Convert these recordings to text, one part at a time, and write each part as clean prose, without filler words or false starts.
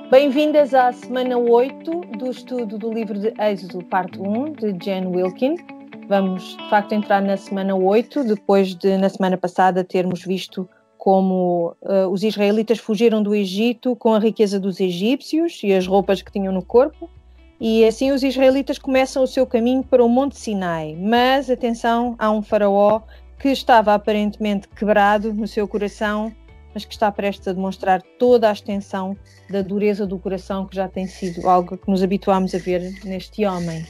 Bem-vindas à semana 8 do estudo do livro de Êxodo, parte 1, de Jen Wilkin. Vamos, de facto, entrar na semana 8, depois de, na semana passada, termos visto como os israelitas fugiram do Egito com a riqueza dos egípcios e as roupas que tinham no corpo. E assim os israelitas começam o seu caminho para o Monte Sinai. Mas, atenção, há um faraó que estava aparentemente quebrado no seu coração, mas que está prestes a demonstrar toda a extensão da dureza do coração, que já tem sido algo que nos habituámos a ver neste homem.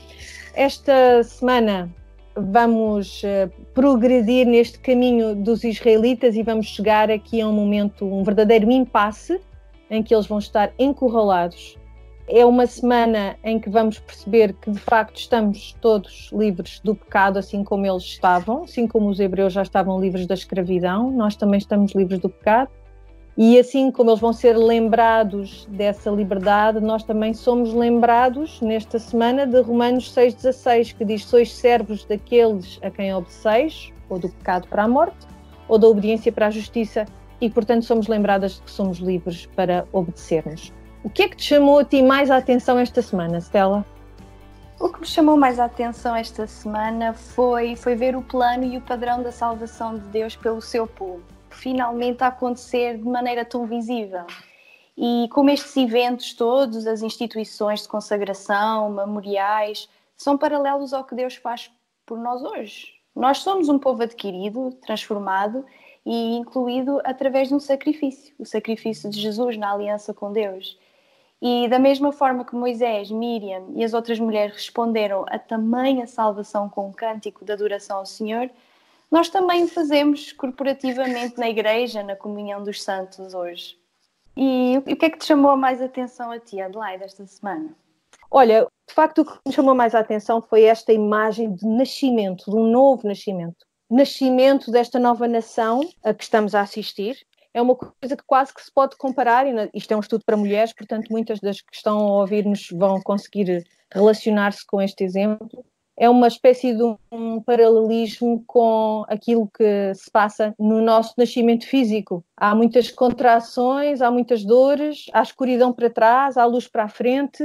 Esta semana vamos progredir neste caminho dos israelitas e vamos chegar aqui a um momento, um verdadeiro impasse, em que eles vão estar encurralados. É uma semana em que vamos perceber que, de facto, estamos todos livres do pecado, assim como eles estavam, assim como os hebreus já estavam livres da escravidão, nós também estamos livres do pecado. E assim como eles vão ser lembrados dessa liberdade, nós também somos lembrados, nesta semana, de Romanos 6,16, que diz: sois servos daqueles a quem obedeceis, ou do pecado para a morte, ou da obediência para a justiça, e, portanto, somos lembradas de que somos livres para obedecermos. O que é que te chamou a ti mais a atenção esta semana, Stella? O que me chamou mais a atenção esta semana foi ver o plano e o padrão da salvação de Deus pelo seu povo, finalmente a acontecer de maneira tão visível. E como estes eventos todos, as instituições de consagração, memoriais, são paralelos ao que Deus faz por nós hoje. Nós somos um povo adquirido, transformado e incluído através de um sacrifício, o sacrifício de Jesus na aliança com Deus. E da mesma forma que Moisés, Miriam e as outras mulheres responderam a tamanha salvação com um cântico de adoração ao Senhor, nós também o fazemos corporativamente na igreja, na comunhão dos santos hoje. E o que é que te chamou mais a atenção a ti, Adelaide, esta semana? Olha, de facto o que me chamou mais a atenção foi esta imagem de nascimento, de um novo nascimento. Nascimento desta nova nação a que estamos a assistir. É uma coisa que quase que se pode comparar, e isto é um estudo para mulheres, portanto muitas das que estão a ouvir-nos vão conseguir relacionar-se com este exemplo. É uma espécie de um paralelismo com aquilo que se passa no nosso nascimento físico. Há muitas contrações, há muitas dores, há escuridão para trás, há luz para a frente.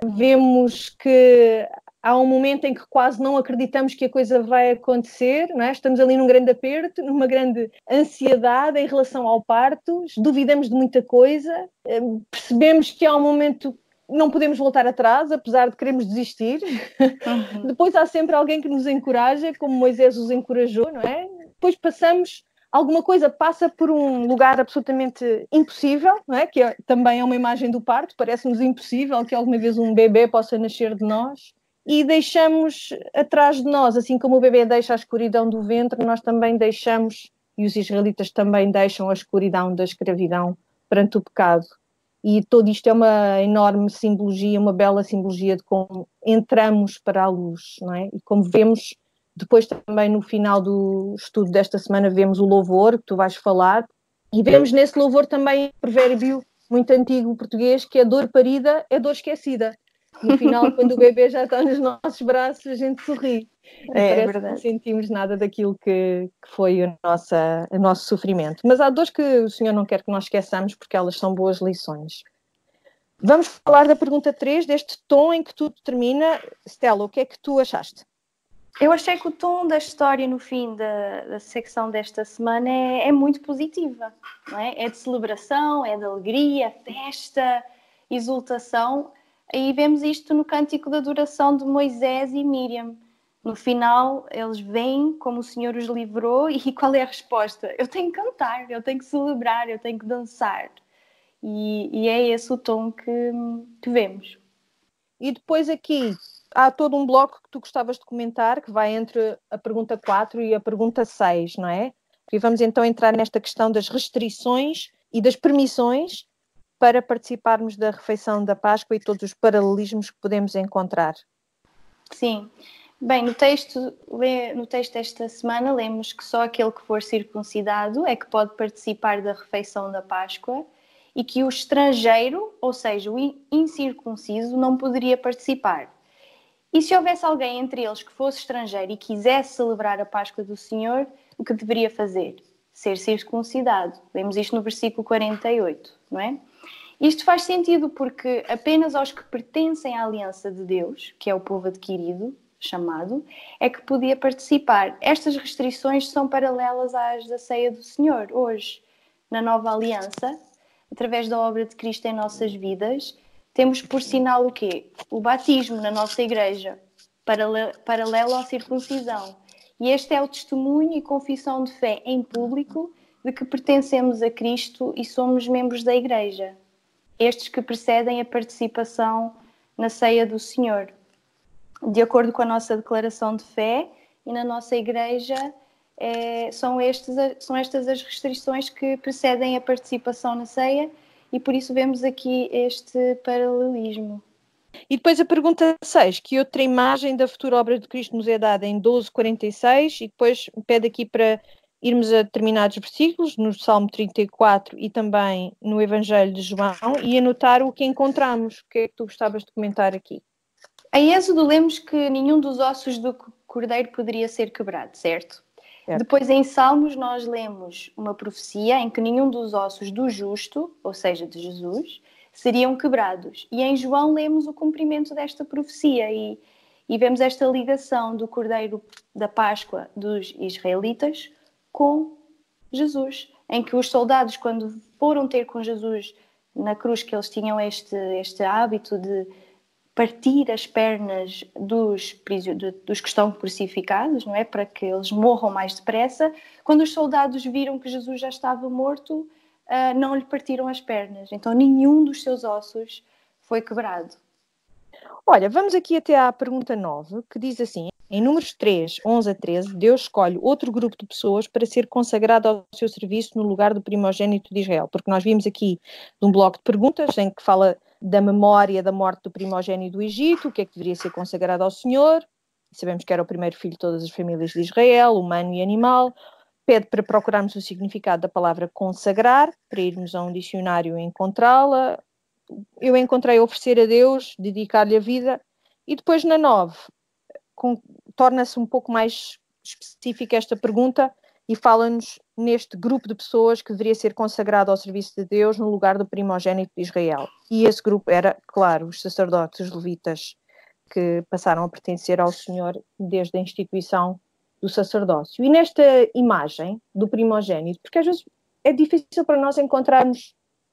Vemos que há um momento em que quase não acreditamos que a coisa vai acontecer, não é? Estamos ali num grande aperto, numa grande ansiedade em relação ao parto, duvidamos de muita coisa, percebemos que há um momento não podemos voltar atrás, apesar de queremos desistir. Depois há sempre alguém que nos encoraja, como Moisés os encorajou, não é? Depois alguma coisa passa por um lugar absolutamente impossível, não é? Que também é uma imagem do parto, parece-nos impossível que alguma vez um bebê possa nascer de nós, e deixamos atrás de nós, assim como o bebê deixa a escuridão do ventre, nós também deixamos, e os israelitas também deixam a escuridão da escravidão perante o pecado. E tudo isto é uma enorme simbologia, uma bela simbologia de como entramos para a luz, não é? E como vemos, depois também no final do estudo desta semana, vemos o louvor, que tu vais falar, e vemos nesse louvor também um provérbio muito antigo português, que é dor parida é dor esquecida. No final, quando o bebê já está nos nossos braços, a gente sorri. E parece que não sentimos nada daquilo que foi o nosso sofrimento. Mas há dores que o Senhor não quer que nós esqueçamos, porque elas são boas lições. Vamos falar da pergunta 3, deste tom em que tudo termina. Stella, o que é que tu achaste? Eu achei que o tom da história no fim da secção desta semana é muito positiva, não é? É de celebração, é de alegria, festa, exultação. Aí vemos isto no cântico de adoração de Moisés e Miriam. No final, eles veem como o Senhor os livrou e qual é a resposta? Eu tenho que cantar, eu tenho que celebrar, eu tenho que dançar. E é esse o tom que vemos. E depois aqui há todo um bloco que tu gostavas de comentar, que vai entre a pergunta 4 e a pergunta 6, não é? E vamos então entrar nesta questão das restrições e das permissões para participarmos da refeição da Páscoa e todos os paralelismos que podemos encontrar. Sim. Bem, no texto desta semana lemos que só aquele que for circuncidado é que pode participar da refeição da Páscoa e que o estrangeiro, ou seja, o incircunciso, não poderia participar. E se houvesse alguém entre eles que fosse estrangeiro e quisesse celebrar a Páscoa do Senhor, o que deveria fazer? Ser circuncidado. Lemos isto no versículo 48, não é? Isto faz sentido porque apenas aos que pertencem à aliança de Deus, que é o povo adquirido, chamado, é que podia participar. Estas restrições são paralelas às da ceia do Senhor. Hoje, na nova aliança, através da obra de Cristo em nossas vidas, temos por sinal o quê? O batismo na nossa igreja, paralelo à circuncisão. E este é o testemunho e confissão de fé em público de que pertencemos a Cristo e somos membros da igreja. Estes que precedem a participação na ceia do Senhor. De acordo com a nossa declaração de fé e na nossa igreja, são estas as restrições que precedem a participação na ceia e por isso vemos aqui este paralelismo. E depois a pergunta 6, que outra imagem da futura obra de Cristo nos é dada em 12:46, e depois pede aqui para irmos a determinados versículos, no Salmo 34 e também no Evangelho de João, e anotar o que encontramos. O que é que tu gostavas de comentar aqui? Em Êxodo lemos que nenhum dos ossos do cordeiro poderia ser quebrado, certo? Depois em Salmos nós lemos uma profecia em que nenhum dos ossos do justo, ou seja, de Jesus, seriam quebrados. E em João lemos o cumprimento desta profecia e vemos esta ligação do cordeiro da Páscoa dos israelitas com Jesus, em que os soldados, quando foram ter com Jesus na cruz, que eles tinham este hábito de partir as pernas dos que estão crucificados, não é? Para que eles morram mais depressa. Quando os soldados viram que Jesus já estava morto, não lhe partiram as pernas. Então nenhum dos seus ossos foi quebrado. Olha, vamos aqui até à pergunta 9, que diz assim: em Números 3, 11 a 13, Deus escolhe outro grupo de pessoas para ser consagrado ao seu serviço no lugar do primogênito de Israel. Porque nós vimos aqui de um bloco de perguntas em que fala da memória da morte do primogênito do Egito, o que é que deveria ser consagrado ao Senhor. Sabemos que era o primeiro filho de todas as famílias de Israel, humano e animal. Pede para procurarmos o significado da palavra consagrar, para irmos a um dicionário e encontrá-la. Eu encontrei oferecer a Deus, dedicar-lhe a vida. E depois na 9, torna-se um pouco mais específica esta pergunta e fala-nos neste grupo de pessoas que deveria ser consagrado ao serviço de Deus no lugar do primogênito de Israel. E esse grupo era, claro, os sacerdotes, os levitas, que passaram a pertencer ao Senhor desde a instituição do sacerdócio. E nesta imagem do primogênito, porque às vezes é difícil para nós encontrarmos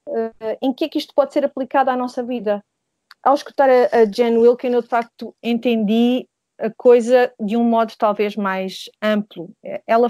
em que é que isto pode ser aplicado à nossa vida. Ao escutar a Jen Wilkin, eu de facto entendi a coisa de um modo talvez mais amplo. Ela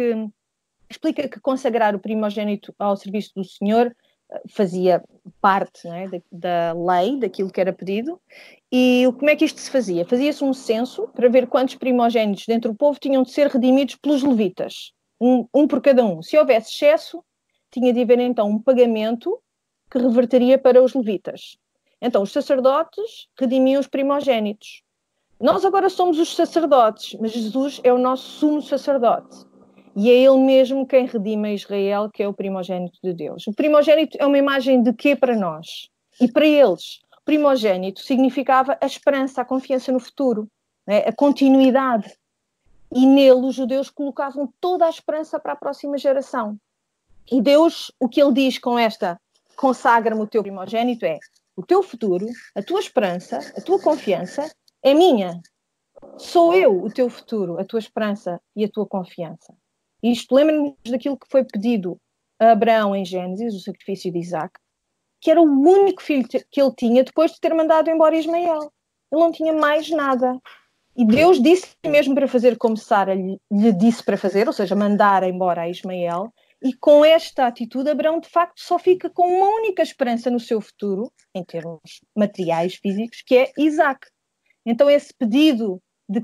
explica que consagrar o primogênito ao serviço do Senhor fazia parte, não é, da lei, daquilo que era pedido. E como é que isto se fazia? Fazia-se um censo para ver quantos primogênitos dentro do povo tinham de ser redimidos pelos levitas, um por cada um. Se houvesse excesso, tinha de haver então um pagamento que reverteria para os levitas. Então os sacerdotes redimiam os primogênitos. Nós agora somos os sacerdotes, mas Jesus é o nosso sumo sacerdote. E é ele mesmo quem redime Israel, que é o primogênito de Deus. O primogênito é uma imagem de quê para nós? E para eles, o primogênito significava a esperança, a confiança no futuro, né? A continuidade. E nele os judeus colocavam toda a esperança para a próxima geração. E Deus, o que ele diz com esta consagra-me o teu primogênito é: o teu futuro, a tua esperança, a tua confiança é minha. Sou eu o teu futuro, a tua esperança e a tua confiança. Isto lembra-nos daquilo que foi pedido a Abraão em Gênesis, o sacrifício de Isaac, que era o único filho que ele tinha depois de ter mandado embora Ismael. Ele não tinha mais nada. E Deus disse mesmo para fazer como Sara lhe disse para fazer, ou seja, mandar embora a Ismael. E com esta atitude, Abraão de facto só fica com uma única esperança no seu futuro, em termos materiais, físicos, que é Isaac. Então esse pedido de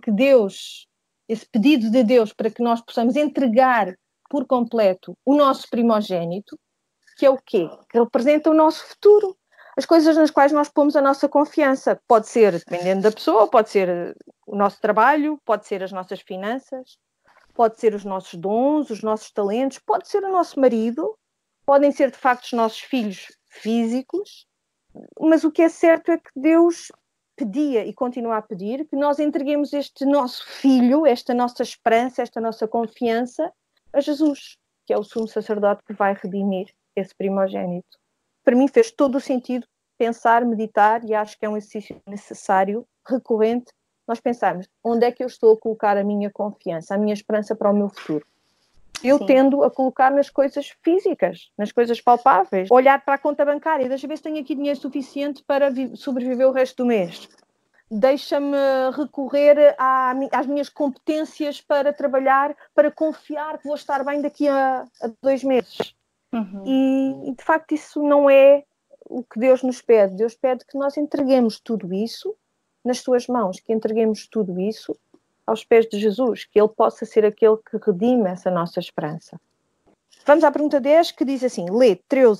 Deus para que nós possamos entregar por completo o nosso primogênito, que é o quê? Que representa o nosso futuro. As coisas nas quais nós pomos a nossa confiança. Pode ser, dependendo da pessoa, pode ser o nosso trabalho, pode ser as nossas finanças, pode ser os nossos dons, os nossos talentos, pode ser o nosso marido, podem ser de facto os nossos filhos físicos, mas o que é certo é que Deus pedia e continua a pedir que nós entreguemos este nosso filho, esta nossa esperança, esta nossa confiança a Jesus, que é o sumo sacerdote que vai redimir esse primogênito. para mim fez todo o sentido pensar, meditar, e acho que é um exercício necessário, recorrente, nós pensarmos onde é que eu estou a colocar a minha confiança, a minha esperança para o meu futuro. Eu tendo a colocar nas coisas físicas, nas coisas palpáveis, olhar para a conta bancária, deixa ver se tenho aqui dinheiro suficiente para sobreviver o resto do mês. Deixa-me recorrer às minhas competências para trabalhar, para confiar que vou estar bem daqui a 2 meses. E, de facto, isso não é o que Deus nos pede. Deus pede que nós entreguemos tudo isso nas suas mãos, que entreguemos tudo isso aos pés de Jesus, que Ele possa ser aquele que redime essa nossa esperança. Vamos à pergunta 10, que diz assim, lê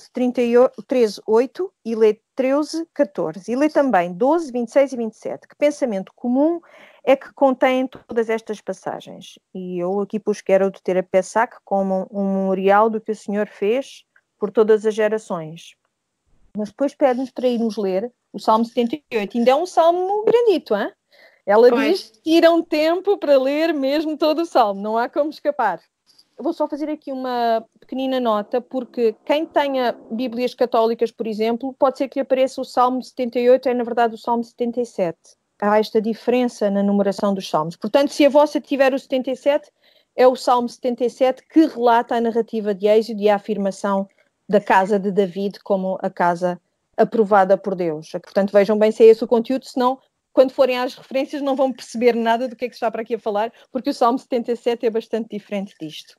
13:8 e lê 13:14. E lê também 12, 26 e 27. Que pensamento comum é que contém todas estas passagens? E eu aqui pus que era o de ter a Pessac como um memorial do que o Senhor fez por todas as gerações. Mas depois pede-nos para irmos ler o Salmo 78. Ainda é um salmo grandito, hein? Ela diz que tira um tempo para ler mesmo todo o salmo. Não há como escapar. Eu vou só fazer aqui uma pequenina nota, porque quem tenha Bíblias católicas, por exemplo, pode ser que lhe apareça o Salmo 78, é na verdade o Salmo 77. Há esta diferença na numeração dos salmos. Portanto, se a vossa tiver o 77, é o Salmo 77 que relata a narrativa de Êxodo e a afirmação da casa de David como a casa aprovada por Deus. Portanto, vejam bem se é esse o conteúdo, senão, quando forem às referências, não vão perceber nada do que é que está para aqui a falar, porque o Salmo 77 é bastante diferente disto.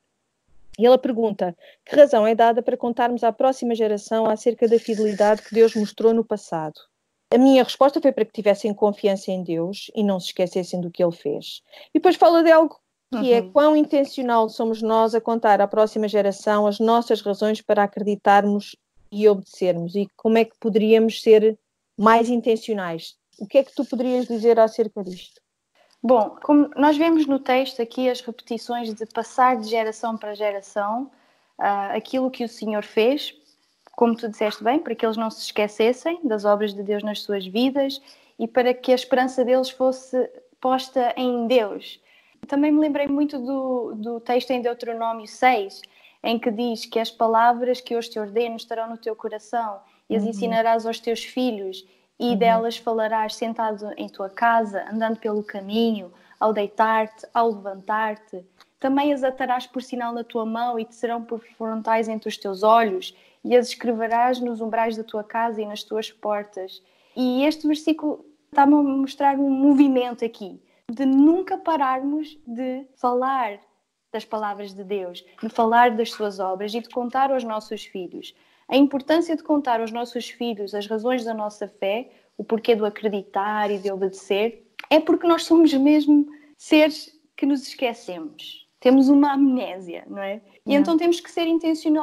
E ela pergunta, que razão é dada para contarmos à próxima geração acerca da fidelidade que Deus mostrou no passado? A minha resposta foi para que tivessem confiança em Deus e não se esquecessem do que Ele fez. E depois fala de algo que é quão intencional somos nós a contar à próxima geração as nossas razões para acreditarmos e obedecermos, e como é que poderíamos ser mais intencionais. O que é que tu poderias dizer acerca disto? Bom, como nós vemos no texto aqui as repetições de passar de geração para geração aquilo que o Senhor fez, como tu disseste bem, para que eles não se esquecessem das obras de Deus nas suas vidas e para que a esperança deles fosse posta em Deus. Também me lembrei muito do texto em Deuteronômio 6, em que diz que as palavras que hoje te ordeno estarão no teu coração e as ensinarás aos teus filhos e delas falarás sentado em tua casa, andando pelo caminho, ao deitar-te, ao levantar-te. Também as atarás por sinal na tua mão e te serão por frontais entre os teus olhos e as escreverás nos umbrais da tua casa e nas tuas portas. E este versículo está-me a mostrar um movimento aqui, de nunca pararmos de falar das palavras de Deus, de falar das suas obras e de contar aos nossos filhos. A importância de contar aos nossos filhos as razões da nossa fé, o porquê do acreditar e de obedecer, é porque nós somos mesmo seres que nos esquecemos. Temos uma amnésia, não é? E então temos que ser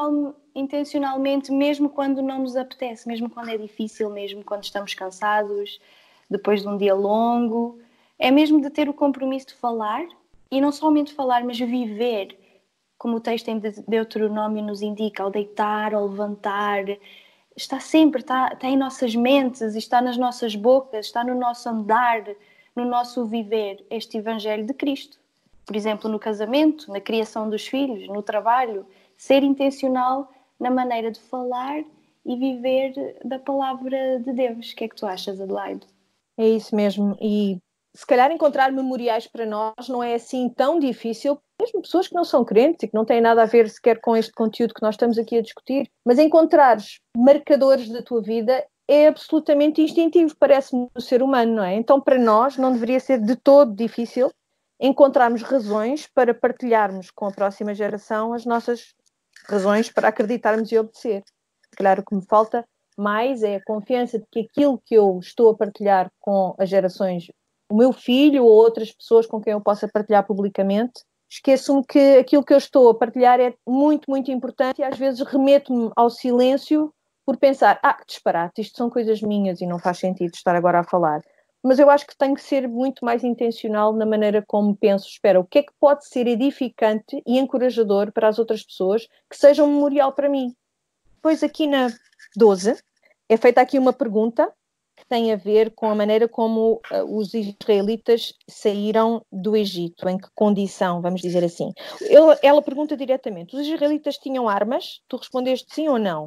intencionalmente, mesmo quando não nos apetece, mesmo quando é difícil, mesmo quando estamos cansados, depois de um dia longo. É mesmo de ter o compromisso de falar, e não somente falar, mas viver, como o texto em Deuteronômio nos indica, ao deitar, ao levantar, está sempre, está em nossas mentes, está nas nossas bocas, está no nosso andar, no nosso viver, este Evangelho de Cristo. Por exemplo, no casamento, na criação dos filhos, no trabalho, ser intencional na maneira de falar e viver da palavra de Deus. O que é que tu achas, Adelaide? É isso mesmo, e se calhar encontrar memoriais para nós não é assim tão difícil, mesmo pessoas que não são crentes e que não têm nada a ver sequer com este conteúdo que nós estamos aqui a discutir, mas encontrares marcadores da tua vida é absolutamente instintivo, parece-me do ser humano, não é? Então para nós não deveria ser de todo difícil encontrarmos razões para partilharmos com a próxima geração as nossas razões para acreditarmos e obedecer. Se calhar o que me falta mais é a confiança de que aquilo que eu estou a partilhar com as gerações, o meu filho ou outras pessoas com quem eu possa partilhar publicamente, esqueço-me que aquilo que eu estou a partilhar é muito, muito importante e às vezes remeto-me ao silêncio por pensar, que disparate, isto são coisas minhas e não faz sentido estar agora a falar. Mas eu acho que tenho que ser muito mais intencional na maneira como penso. Espera, o que é que pode ser edificante e encorajador para as outras pessoas que seja um memorial para mim? Depois aqui na 12 é feita aqui uma pergunta que tem a ver com a maneira como os israelitas saíram do Egito, em que condição, vamos dizer assim. Ela pergunta diretamente, os israelitas tinham armas? Tu respondeste sim ou não?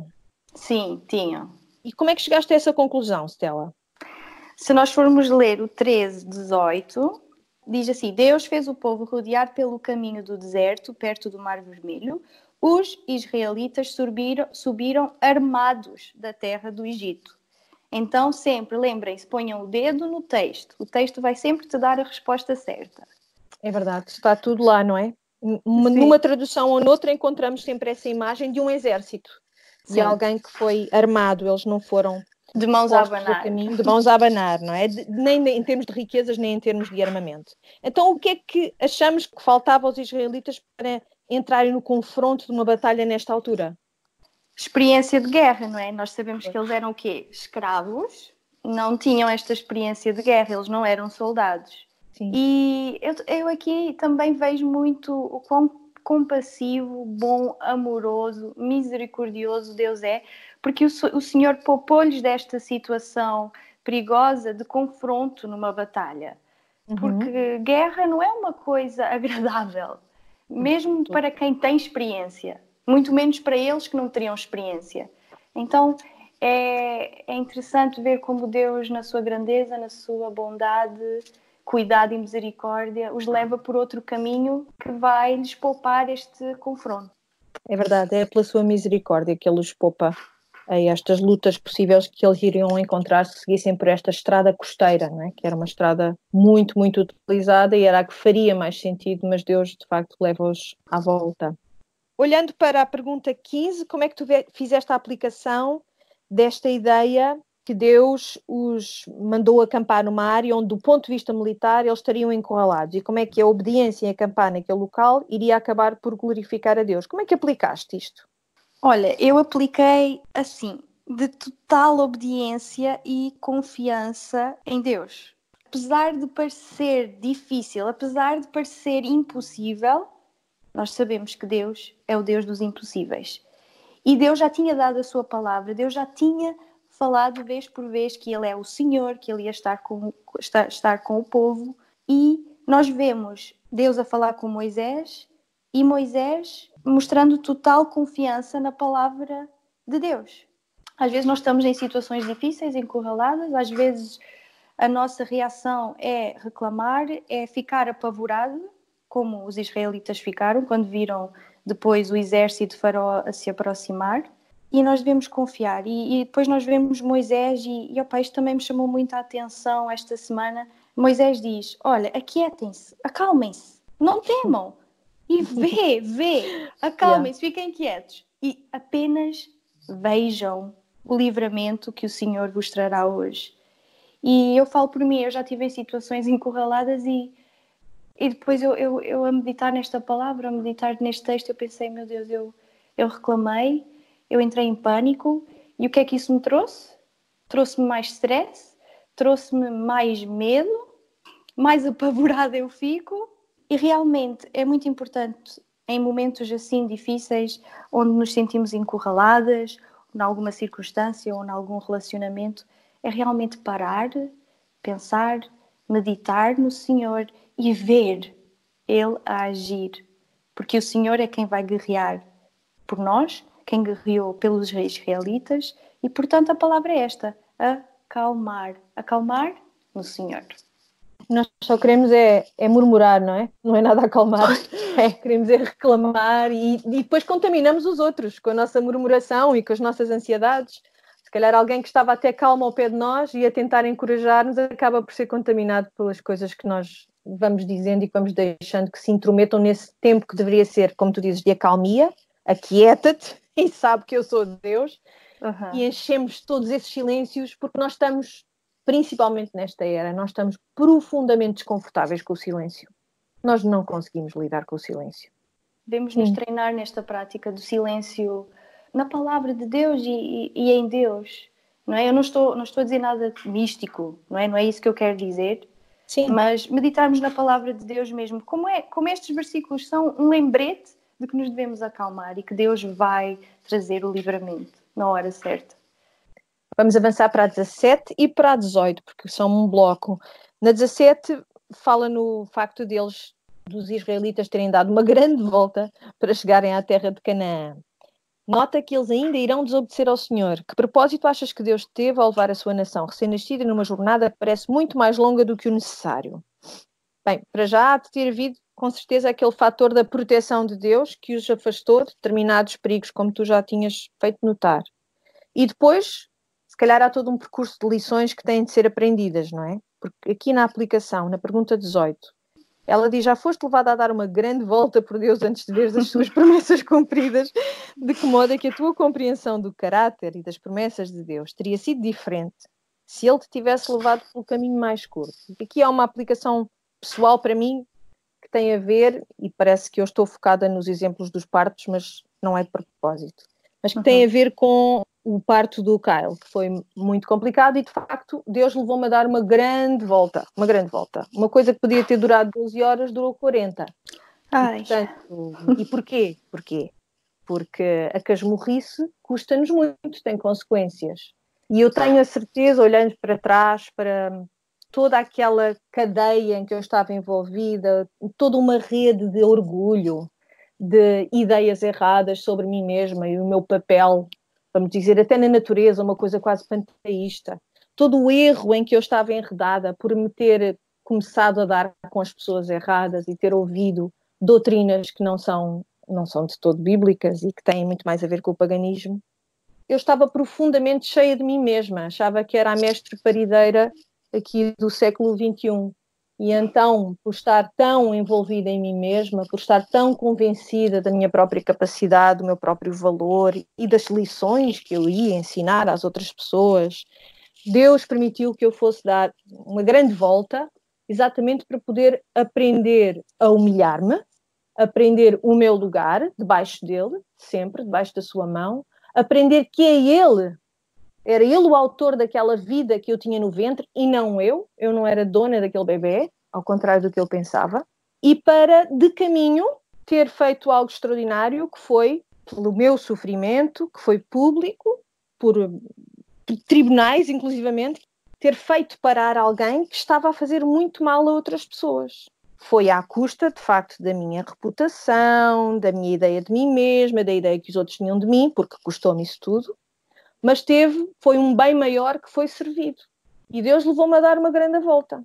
Sim, tinham. E como é que chegaste a essa conclusão, Stella? Se nós formos ler o 13:18, diz assim: Deus fez o povo rodear pelo caminho do deserto, perto do Mar Vermelho. Os israelitas subiram armados da terra do Egito. Então, sempre, lembrem-se, ponham o dedo no texto. O texto vai sempre te dar a resposta certa. É verdade, está tudo lá, não é? Sim, Numa tradução ou noutra encontramos sempre essa imagem de um exército, de sim. alguém que foi armado, eles não foram De mãos a postos a abanar. caminho, de mãos a abanar, não é? Nem em termos de riquezas, nem em termos de armamento. Então, o que é que achamos que faltava aos israelitas para entrarem no confronto de uma batalha nesta altura? Experiência de guerra, não é? Nós sabemos que eles eram o quê? Escravos, não tinham esta experiência de guerra, eles não eram soldados. Sim. E eu aqui também vejo muito o quão compassivo, bom, amoroso, misericordioso Deus é, porque o Senhor poupou-lhes desta situação perigosa de confronto numa batalha. Uhum. Porque guerra não é uma coisa agradável, mesmo para quem tem experiência, muito menos para eles que não teriam experiência. Então é interessante ver como Deus, na sua grandeza, na sua bondade, cuidado e misericórdia, os leva por outro caminho que vai lhes poupar este confronto. É verdade, é pela sua misericórdia que ele os poupa a estas lutas possíveis que eles iriam encontrar se seguissem por esta estrada costeira, não é? Que era uma estrada muito, muito utilizada e era a que faria mais sentido, mas Deus de facto leva-os à volta. Olhando para a pergunta 15, como é que tu fizeste a aplicação desta ideia que Deus os mandou acampar numa área onde, do ponto de vista militar, eles estariam encurralados? E como é que a obediência em acampar naquele local iria acabar por glorificar a Deus? Como é que aplicaste isto? Olha, eu apliquei assim, de total obediência e confiança em Deus. Apesar de parecer difícil, apesar de parecer impossível, nós sabemos que Deus é o Deus dos impossíveis. E Deus já tinha dado a sua palavra, Deus já tinha falado vez por vez que Ele é o Senhor, que Ele ia estar com o povo. E nós vemos Deus a falar com Moisés e Moisés mostrando total confiança na palavra de Deus. Às vezes nós estamos em situações difíceis, encurraladas, às vezes a nossa reação é reclamar, é ficar apavorado, como os israelitas ficaram quando viram depois o exército de Faraó a se aproximar. E nós devemos confiar. E depois nós vemos Moisés, opa, isto também me chamou muito a atenção esta semana. Moisés diz: Olha, aquietem-se, acalmem-se, não temam. E Yeah. acalmem-se, fiquem quietos. E apenas vejam o livramento que o Senhor vos trará hoje. E eu falo por mim, eu já estive em situações encurraladas e depois eu a meditar nesta palavra, a meditar neste texto, eu pensei, meu Deus, eu reclamei, eu entrei em pânico e o que é que isso me trouxe? Trouxe-me mais stress, trouxe-me mais medo, mais apavorada eu fico e realmente é muito importante em momentos assim difíceis, onde nos sentimos encurraladas, em alguma circunstância ou em algum relacionamento, é realmente parar, pensar, meditar no Senhor e ver Ele a agir. Porque o Senhor é quem vai guerrear por nós, quem guerreou pelos israelitas, e portanto a palavra é esta: acalmar. Acalmar no Senhor. Nós só queremos é murmurar, não é? Não é nada acalmar. É. Queremos é reclamar e depois contaminamos os outros com a nossa murmuração e com as nossas ansiedades. Se calhar alguém que estava até calmo ao pé de nós e a tentar encorajar-nos acaba por ser contaminado pelas coisas que nós vamos dizendo e que vamos deixando que se intrometam nesse tempo que deveria ser, como tu dizes, de acalmia, aquieta-te e sabe que eu sou Deus, e enchemos todos esses silêncios porque nós estamos, principalmente nesta era, nós estamos profundamente desconfortáveis com o silêncio. Nós não conseguimos lidar com o silêncio. Devemos nos Sim. treinar nesta prática do silêncio na palavra de Deus e em Deus. Não é? Eu não estou a dizer nada místico, não é? Não é isso que eu quero dizer. Sim. Mas meditarmos na palavra de Deus mesmo. Como estes versículos são um lembrete de que nos devemos acalmar e que Deus vai trazer o livramento na hora certa. Vamos avançar para a 17 e para a 18, porque são um bloco. Na 17 fala no facto dos israelitas terem dado uma grande volta para chegarem à terra de Canaã. Nota que eles ainda irão desobedecer ao Senhor. Que propósito achas que Deus teve ao levar a sua nação recém-nascida numa jornada que parece muito mais longa do que o necessário? Bem, para já há de ter havido, com certeza, aquele fator da proteção de Deus que os afastou de determinados perigos, como tu já tinhas feito notar. E depois, se calhar, há todo um percurso de lições que têm de ser aprendidas, não é? Porque aqui na aplicação, na pergunta 18, ela diz: já foste levada a dar uma grande volta por Deus antes de veres as suas promessas cumpridas, de que modo é que a tua compreensão do caráter e das promessas de Deus teria sido diferente se Ele te tivesse levado pelo caminho mais curto? Aqui há uma aplicação pessoal para mim que tem a ver, e parece que eu estou focada nos exemplos dos partos, mas não é de propósito, mas que tem a ver com o parto do Kyle, que foi muito complicado e, de facto, Deus levou-me a dar uma grande volta. Uma coisa que podia ter durado 12 horas, durou 40. Ai. E porquê? Porque a casmurrice custa-nos muito, tem consequências. E eu tenho a certeza, olhando para trás, para toda aquela cadeia em que eu estava envolvida, toda uma rede de orgulho, de ideias erradas sobre mim mesma e o meu papel, vamos dizer, até na natureza, uma coisa quase panteísta. Todo o erro em que eu estava enredada por me ter começado a dar com as pessoas erradas e ter ouvido doutrinas que não são de todo bíblicas e que têm muito mais a ver com o paganismo. Eu estava profundamente cheia de mim mesma, achava que era a mestre parideira aqui do século XXI. E então, por estar tão envolvida em mim mesma, por estar tão convencida da minha própria capacidade, do meu próprio valor e das lições que eu ia ensinar às outras pessoas, Deus permitiu que eu fosse dar uma grande volta, exatamente para poder aprender a humilhar-me, aprender o meu lugar debaixo dele, sempre debaixo da sua mão, aprender que era ele o autor daquela vida que eu tinha no ventre e não eu não era dona daquele bebê, ao contrário do que ele pensava, e para, de caminho, ter feito algo extraordinário, que foi, pelo meu sofrimento, que foi público, por tribunais, inclusivamente, ter feito parar alguém que estava a fazer muito mal a outras pessoas. Foi à custa, de facto, da minha reputação, da minha ideia de mim mesma, da ideia que os outros tinham de mim, porque custou-me isso tudo, mas foi um bem maior que foi servido. E Deus levou-me a dar uma grande volta.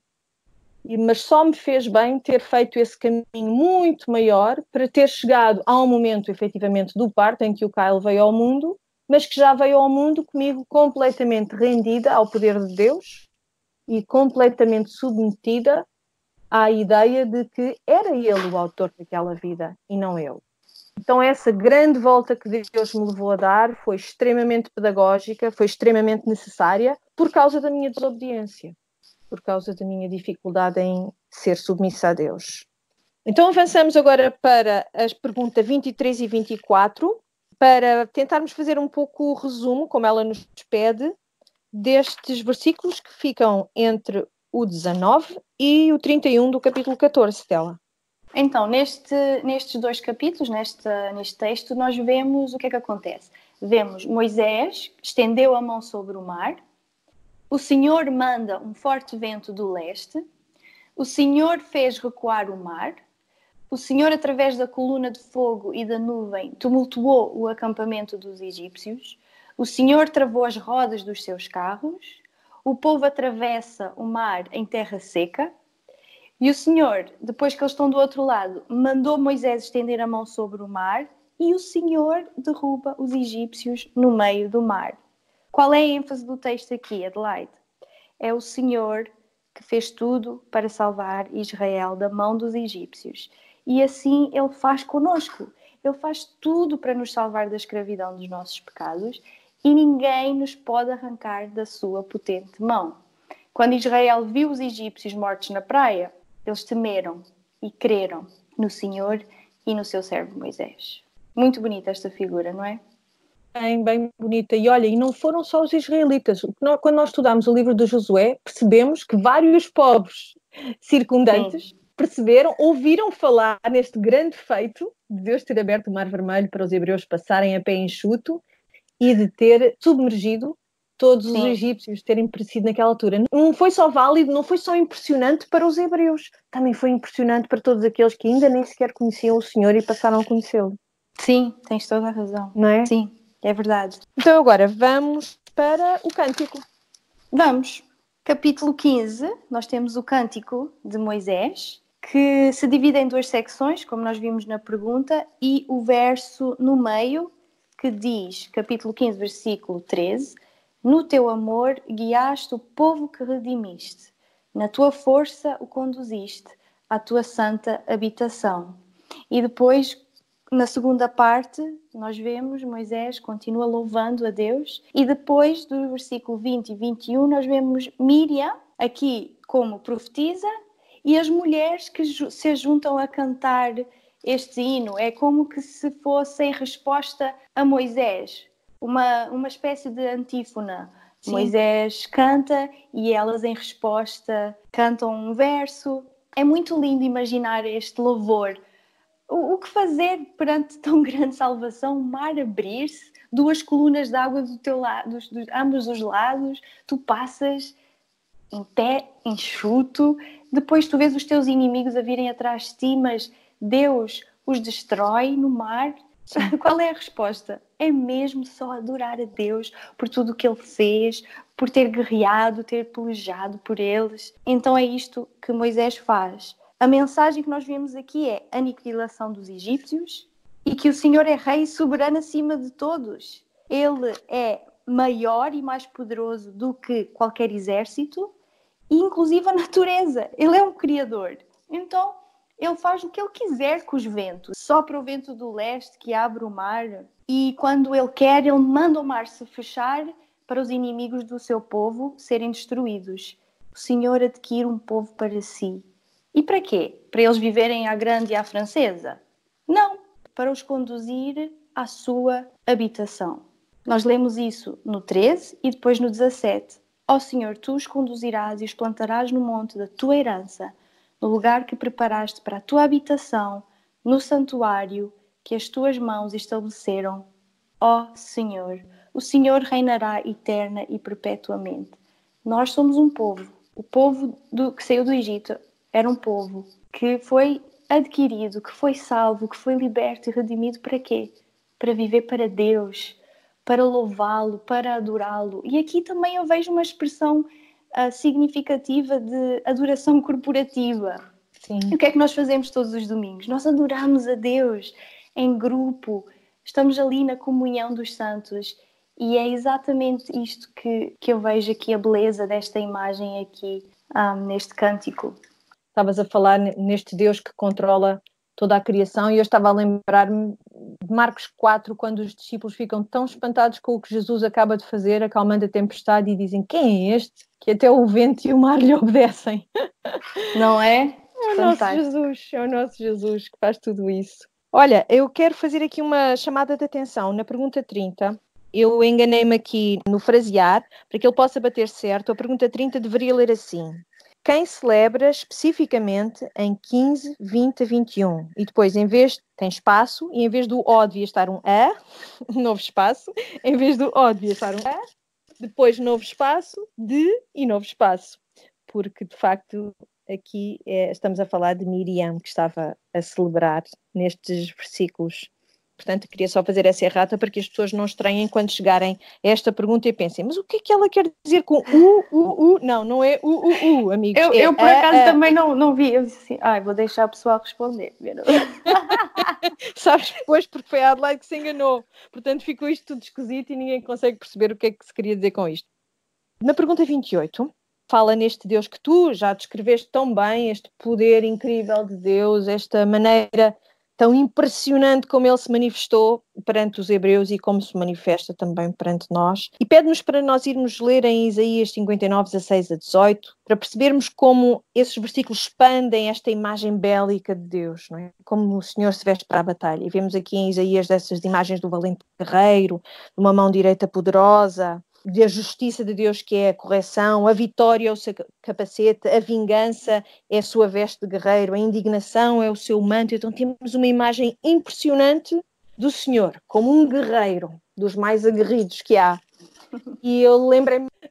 Mas só me fez bem ter feito esse caminho muito maior para ter chegado a um momento, efetivamente, do parto, em que o Kyle veio ao mundo, mas que já veio ao mundo comigo completamente rendida ao poder de Deus e completamente submetida à ideia de que era ele o autor daquela vida e não eu. Então essa grande volta que Deus me levou a dar foi extremamente pedagógica, foi extremamente necessária por causa da minha desobediência, por causa da minha dificuldade em ser submissa a Deus. Então avançamos agora para as perguntas 23 e 24, para tentarmos fazer um pouco o resumo, como ela nos pede, destes versículos que ficam entre o 19 e o 31 do capítulo 14 dela. Então, nestes dois capítulos, neste texto, nós vemos o que é que acontece. Vemos Moisés estendeu a mão sobre o mar, o Senhor manda um forte vento do leste, o Senhor fez recuar o mar, o Senhor, através da coluna de fogo e da nuvem, tumultuou o acampamento dos egípcios, o Senhor travou as rodas dos seus carros, o povo atravessa o mar em terra seca, e o Senhor, depois que eles estão do outro lado, mandou Moisés estender a mão sobre o mar e o Senhor derruba os egípcios no meio do mar. Qual é a ênfase do texto aqui, Adelaide? É o Senhor que fez tudo para salvar Israel da mão dos egípcios. E assim Ele faz connosco. Ele faz tudo para nos salvar da escravidão dos nossos pecados e ninguém nos pode arrancar da sua potente mão. Quando Israel viu os egípcios mortos na praia, eles temeram e creram no Senhor e no seu servo Moisés. Muito bonita esta figura, não é? Bem bonita. E olha, e não foram só os israelitas. Quando nós estudamos o livro de Josué, percebemos que vários povos circundantes ouviram falar neste grande feito de Deus ter aberto o Mar Vermelho para os hebreus passarem a pé enxuto e de ter submergido todos os egípcios, terem perecido naquela altura. Não foi só válido, não foi só impressionante para os hebreus, também foi impressionante para todos aqueles que ainda nem sequer conheciam o Senhor e passaram a conhecê-lo. Sim, tens toda a razão. Não é? Sim, é verdade. Então agora vamos para o cântico. Vamos. Capítulo 15, nós temos o Cântico de Moisés, que se divide em 2 secções, como nós vimos na pergunta, e o verso no meio, que diz, capítulo 15, versículo 13, no teu amor guiaste o povo que redimiste, na tua força o conduziste à tua santa habitação. E depois, na segunda parte, nós vemos Moisés continua louvando a Deus, e depois do versículo 20 e 21 nós vemos Miriam aqui como profetisa e as mulheres que se juntam a cantar este hino. É como que se fosse em resposta a Moisés, uma espécie de antífona. Sim. Moisés canta e elas em resposta cantam um verso. É muito lindo imaginar este louvor. O que fazer perante tão grande salvação? O mar abrir-se, 2 colunas de água do teu lado, ambos os lados, tu passas em pé, enxuto, depois tu vês os teus inimigos a virem atrás de ti, mas Deus os destrói no mar. Qual é a resposta? É mesmo só adorar a Deus por tudo o que Ele fez, por ter guerreado, ter pelejado por eles. Então é isto que Moisés faz. A mensagem que nós vemos aqui é a aniquilação dos egípcios e que o Senhor é rei e soberano acima de todos. Ele é maior e mais poderoso do que qualquer exército e inclusive a natureza. Ele é um criador. Então, ele faz o que ele quiser com os ventos. Sopra o vento do leste que abre o mar e quando ele quer, ele manda o mar se fechar para os inimigos do seu povo serem destruídos. O Senhor adquire um povo para si. E para quê? Para eles viverem à grande e à francesa? Não, para os conduzir à sua habitação. Nós lemos isso no 13 e depois no 17. Ó Senhor, tu os conduzirás e os plantarás no monte da tua herança, no lugar que preparaste para a tua habitação, no santuário que as tuas mãos estabeleceram. Ó Senhor, o Senhor reinará eterna e perpetuamente. Nós somos um povo. O povo que saiu do Egito era um povo que foi adquirido, que foi salvo, que foi liberto e redimido para quê? Para viver para Deus, para louvá-lo, para adorá-lo. E aqui também eu vejo uma expressão significativa de adoração corporativa. Sim. E o que é que nós fazemos todos os domingos? Nós adoramos a Deus em grupo, estamos ali na comunhão dos santos. E é exatamente isto que eu vejo aqui, a beleza desta imagem aqui, neste cântico. Estavas a falar neste Deus que controla toda a criação e eu estava a lembrar-me de Marcos 4, quando os discípulos ficam tão espantados com o que Jesus acaba de fazer, acalmando a tempestade, e dizem: quem é este? Que até o vento e o mar lhe obedecem. Não é? É o nosso Jesus, é o nosso Jesus que faz tudo isso. Olha, eu quero fazer aqui uma chamada de atenção. Na pergunta 30, eu enganei-me aqui no frasear, para que ele possa bater certo. A pergunta 30 deveria ler assim: quem celebra especificamente em 15, 20 a 21? E depois, em vez, tem espaço, e em vez do O devia estar um A, novo espaço, em vez do O devia estar um A, depois novo espaço, de e novo espaço. Porque, de facto, aqui estamos a falar de Miriam, que estava a celebrar nestes versículos. Portanto, queria só fazer essa errata para que as pessoas não estranhem quando chegarem a esta pergunta e pensem: mas o que é que ela quer dizer com U? Não é U, amigos. Eu por acaso também não vi. Eu disse assim: vou deixar o pessoal responder. Sabes, depois, porque foi a Adelaide que se enganou. Portanto, ficou isto tudo esquisito e ninguém consegue perceber o que é que se queria dizer com isto. Na pergunta 28, fala neste Deus que tu já descreveste tão bem, este poder incrível de Deus, esta maneira tão impressionante como ele se manifestou perante os hebreus e como se manifesta também perante nós. E pede-nos para nós irmos ler em Isaías 59, 16 a 18, para percebermos como esses versículos expandem esta imagem bélica de Deus, não é? Como o Senhor se veste para a batalha. E vemos aqui em Isaías dessas imagens do valente guerreiro, de uma mão direita poderosa, da justiça de Deus, que é a correção, a vitória é o seu capacete, a vingança é a sua veste de guerreiro, a indignação é o seu manto. Então temos uma imagem impressionante do Senhor como um guerreiro, dos mais aguerridos que há. E eu lembrei-me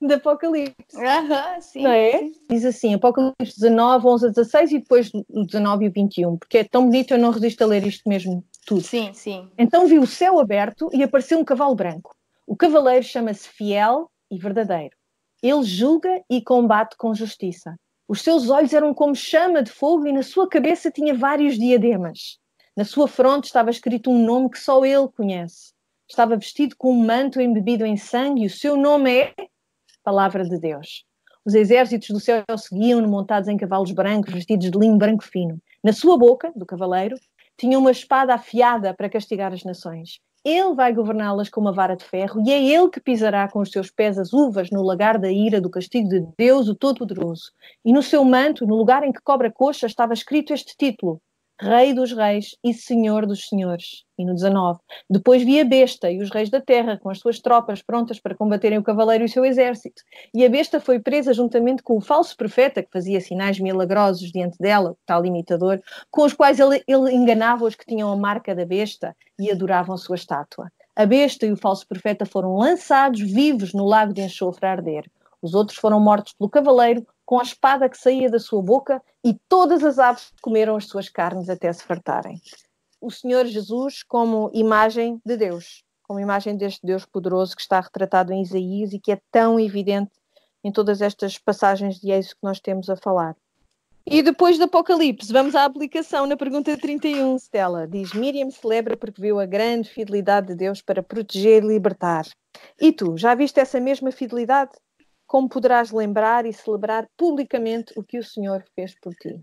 de Apocalipse. Sim, não é? sim. Diz assim, Apocalipse 19, 11 a 16 e depois o 19 e o 21, porque é tão bonito, eu não resisto a ler isto mesmo tudo. Sim, sim. Então vi o céu aberto e apareceu um cavalo branco. O cavaleiro chama-se Fiel e Verdadeiro. Ele julga e combate com justiça. Os seus olhos eram como chama de fogo e na sua cabeça tinha vários diademas. Na sua fronte estava escrito um nome que só ele conhece. Estava vestido com um manto embebido em sangue e o seu nome é Palavra de Deus. Os exércitos do céu seguiam-no montados em cavalos brancos, vestidos de linho branco fino. Na sua boca, do cavaleiro, tinha uma espada afiada para castigar as nações. Ele vai governá-las com uma vara de ferro e é ele que pisará com os seus pés as uvas no lagar da ira do castigo de Deus, o Todo-Poderoso. E no seu manto, no lugar em que cobre a coxa, estava escrito este título: Rei dos Reis e Senhor dos Senhores. E no 19, depois vi a besta e os reis da terra com as suas tropas prontas para combaterem o cavaleiro e o seu exército. E a besta foi presa juntamente com o falso profeta que fazia sinais milagrosos diante dela, o tal imitador, com os quais ele enganava os que tinham a marca da besta e adoravam sua estátua. A besta e o falso profeta foram lançados vivos no lago de enxofre a arder. Os outros foram mortos pelo cavaleiro com a espada que saía da sua boca e todas as aves comeram as suas carnes até se fartarem. O Senhor Jesus como imagem de Deus, como imagem deste Deus poderoso que está retratado em Isaías e que é tão evidente em todas estas passagens de Êxodo que nós temos a falar. E depois do Apocalipse, vamos à aplicação na pergunta 31, Stella. Diz, Miriam celebra porque viu a grande fidelidade de Deus para proteger e libertar. E tu, já viste essa mesma fidelidade? Como poderás lembrar e celebrar publicamente o que o Senhor fez por ti?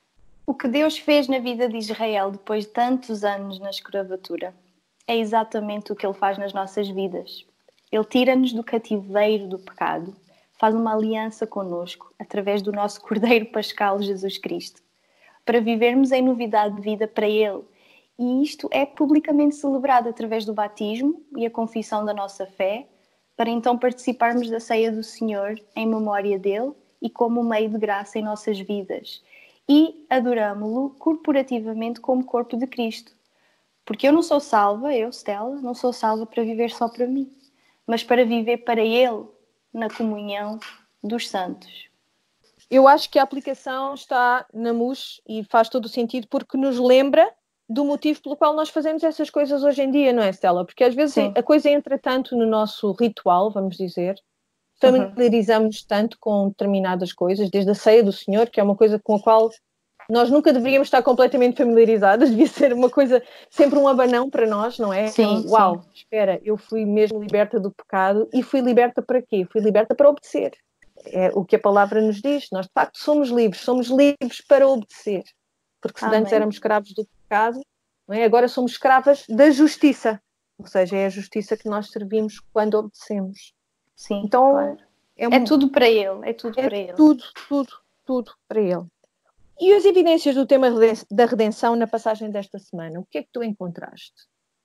O que Deus fez na vida de Israel depois de tantos anos na escravatura é exatamente o que Ele faz nas nossas vidas. Ele tira-nos do cativeiro do pecado, faz uma aliança connosco através do nosso Cordeiro Pascal Jesus Cristo, para vivermos em novidade de vida para Ele. E isto é publicamente celebrado através do batismo e a confissão da nossa fé, para então participarmos da ceia do Senhor em memória dele e como meio de graça em nossas vidas. E adoramo-lo corporativamente como corpo de Cristo. Porque eu não sou salva, eu, Stella, não sou salva para viver só para mim, mas para viver para Ele, na comunhão dos santos. Eu acho que a aplicação está na MUS e faz todo o sentido porque nos lembra do motivo pelo qual nós fazemos essas coisas hoje em dia, não é, Stella? Porque às vezes Sim. a coisa entra tanto no nosso ritual, vamos dizer, familiarizamos tanto com determinadas coisas, desde a ceia do Senhor, que é uma coisa com a qual nós nunca deveríamos estar completamente familiarizadas, devia ser uma coisa, sempre um abanão para nós, não é? Sim, Uau, sim. espera, eu fui mesmo liberta do pecado e fui liberta para quê? Fui liberta para obedecer. É o que a palavra nos diz, nós de facto somos livres para obedecer, porque se antes éramos escravos do pecado, não é? Agora somos escravas da justiça, ou seja, é a justiça que nós servimos quando obedecemos. Sim, então claro. É tudo para Ele, é tudo para Ele. Tudo para Ele. E as evidências do tema da redenção na passagem desta semana, o que é que tu encontraste?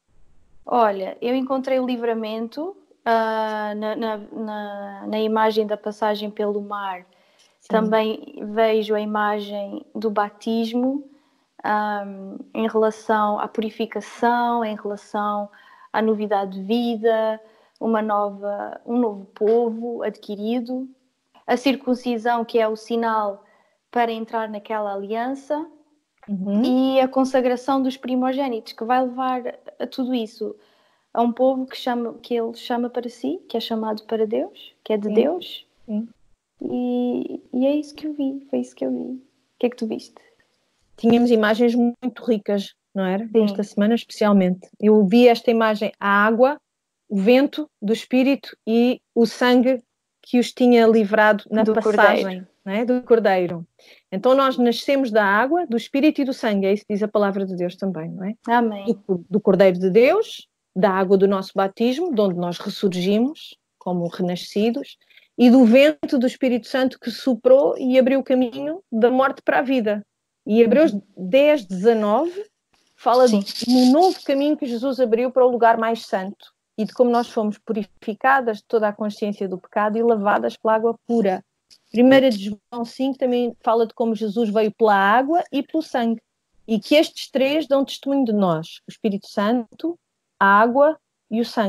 Olha, eu encontrei o livramento na imagem da passagem pelo mar. Sim. Também vejo a imagem do batismo em relação à purificação, em relação à novidade de vida, um novo povo adquirido. A circuncisão, que é o sinal para entrar naquela aliança, e a consagração dos primogênitos, que vai levar a tudo isso, a um povo que ele chama para si, que é chamado para Deus, que é de Deus. Sim. E é isso que eu vi, foi isso que eu vi. O que é que tu viste? Tínhamos imagens muito ricas, não era? Sim. Esta semana especialmente. Eu vi esta imagem, a água, o vento do Espírito e o sangue que os tinha livrado na passagem, não é? Do Cordeiro. Então nós nascemos da água, do Espírito e do sangue, é isso que diz a palavra de Deus também, não é? Amém. Do Cordeiro de Deus, da água do nosso batismo, de onde nós ressurgimos como renascidos, e do vento do Espírito Santo que soprou e abriu o caminho da morte para a vida. E Hebreus 10, 19 fala no novo caminho que Jesus abriu para o lugar mais santo e de como nós fomos purificadas de toda a consciência do pecado e lavadas pela água pura. 1 de João 5 também fala de como Jesus veio pela água e pelo sangue. E que estes três dão testemunho de nós, o Espírito Santo, a água e o sangue.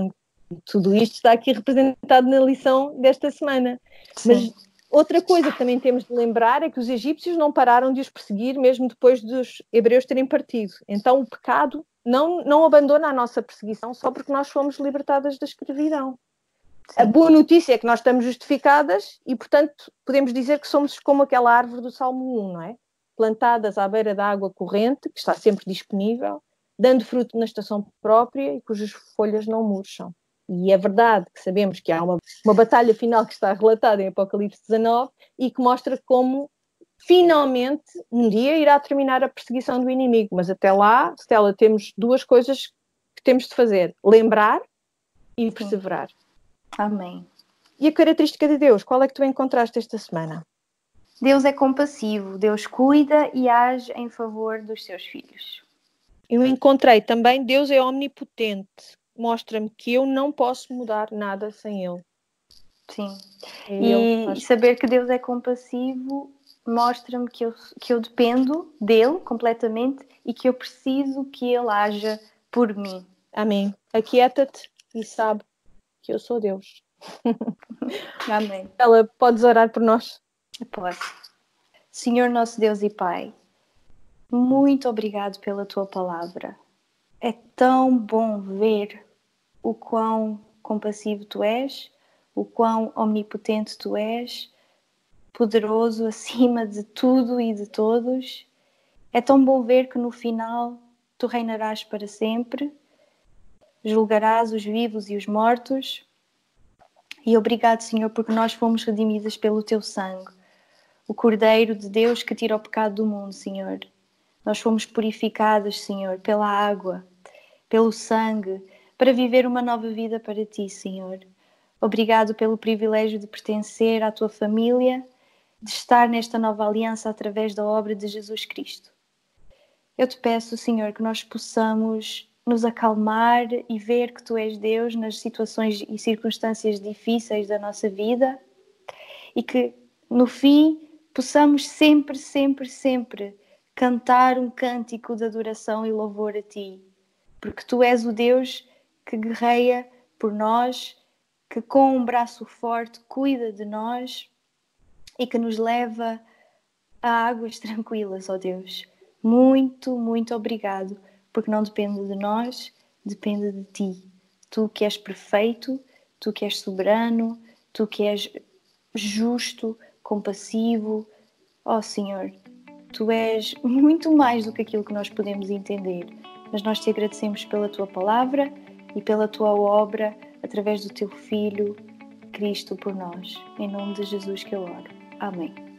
tudo isto está aqui representado na lição desta semana. Sim. Mas outra coisa que também temos de lembrar é que os egípcios não pararam de os perseguir mesmo depois dos hebreus terem partido. Então o pecado não abandona a nossa perseguição só porque nós fomos libertadas da escravidão. Sim. A boa notícia é que nós estamos justificadas e, portanto, podemos dizer que somos como aquela árvore do Salmo 1, não é? Plantadas à beira da água corrente, que está sempre disponível, dando fruto na estação própria e cujas folhas não murcham. E é verdade que sabemos que há uma batalha final que está relatada em Apocalipse 19 e que mostra como finalmente um dia irá terminar a perseguição do inimigo. Mas até lá, Stella, temos duas coisas que temos de fazer: lembrar e perseverar. Amém. E a característica de Deus, qual é que tu encontraste esta semana? Deus é compassivo, Deus cuida e age em favor dos seus filhos. Eu encontrei também, Deus é omnipotente. Mostra-me que eu não posso mudar nada sem Ele. Sim. Ele E saber que Deus é compassivo mostra-me que eu dependo dele completamente e que eu preciso que ele haja por mim. Amém. Aquieta-te e sabe que eu sou Deus. Amém. Ela, podes orar por nós? Posso. Senhor nosso Deus e Pai, muito obrigado pela tua palavra. É tão bom ver o quão compassivo tu és, o quão omnipotente tu és, poderoso acima de tudo e de todos. É tão bom ver que no final tu reinarás para sempre, julgarás os vivos e os mortos. E obrigado, Senhor, porque nós fomos redimidas pelo teu sangue, o Cordeiro de Deus que tira o pecado do mundo, Senhor. Nós fomos purificadas, Senhor, pela água, pelo sangue, para viver uma nova vida para ti, Senhor. Obrigado pelo privilégio de pertencer à tua família, de estar nesta nova aliança através da obra de Jesus Cristo. Eu te peço, Senhor, que nós possamos nos acalmar e ver que tu és Deus nas situações e circunstâncias difíceis da nossa vida e que, no fim, possamos sempre, sempre, sempre cantar um cântico de adoração e louvor a ti, porque tu és o Deus que guerreia por nós, que com um braço forte cuida de nós e que nos leva a águas tranquilas, ó Deus. Muito, muito obrigado, porque não depende de nós, depende de ti. Tu que és perfeito, tu que és soberano, tu que és justo, compassivo. Ó Senhor, tu és muito mais do que aquilo que nós podemos entender, mas nós te agradecemos pela tua palavra e pela tua obra através do teu Filho, Cristo, por nós. Em nome de Jesus que eu oro. Amém.